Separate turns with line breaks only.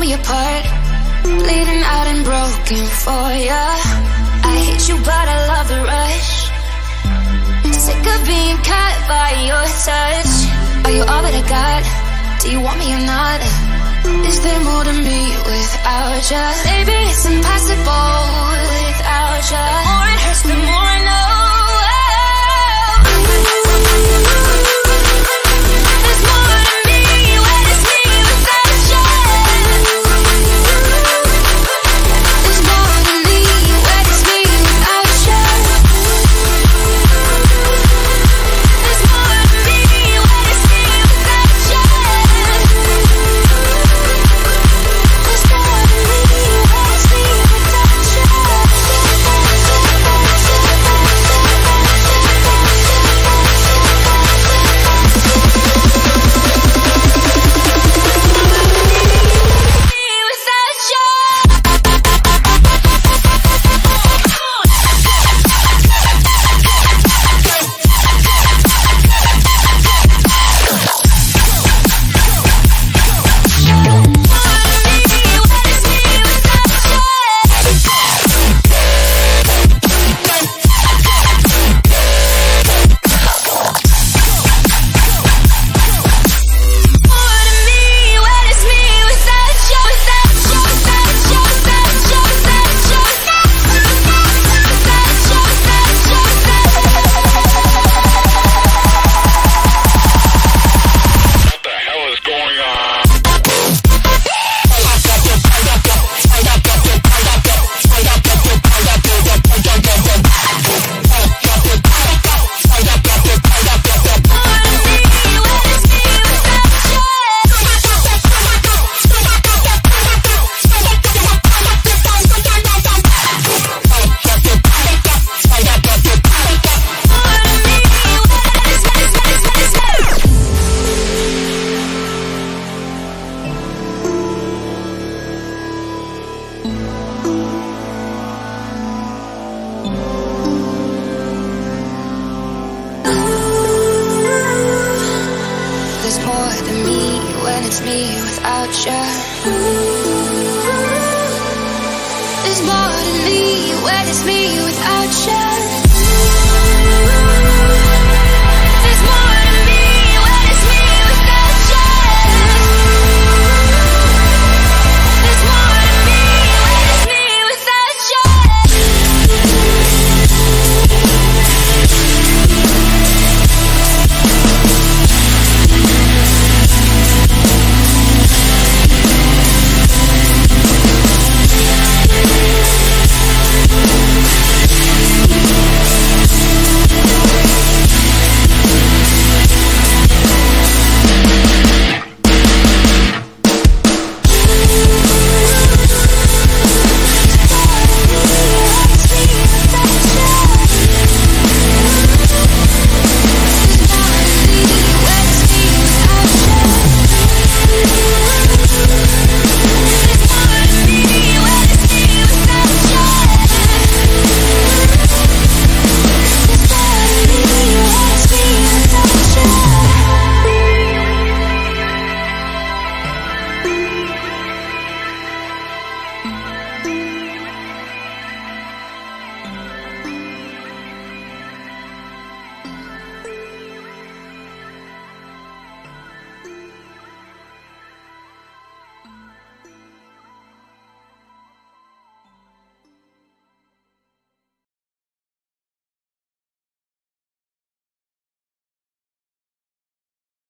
me apart, bleeding out and broken for ya. I hate you but I love the rush. Sick of being caught by your touch. Are you all that I got? Do you want me or not? Is there more to me without ya? Baby, it's impossible without ya. The more it hurts, the more I know. There's more to me when it's me without ya. There's more to me when it's me without ya. There's more to me when it's me without ya. There's more to me when it's me without ya. There's more to me when it's me without ya. There's more to me when it's me without ya.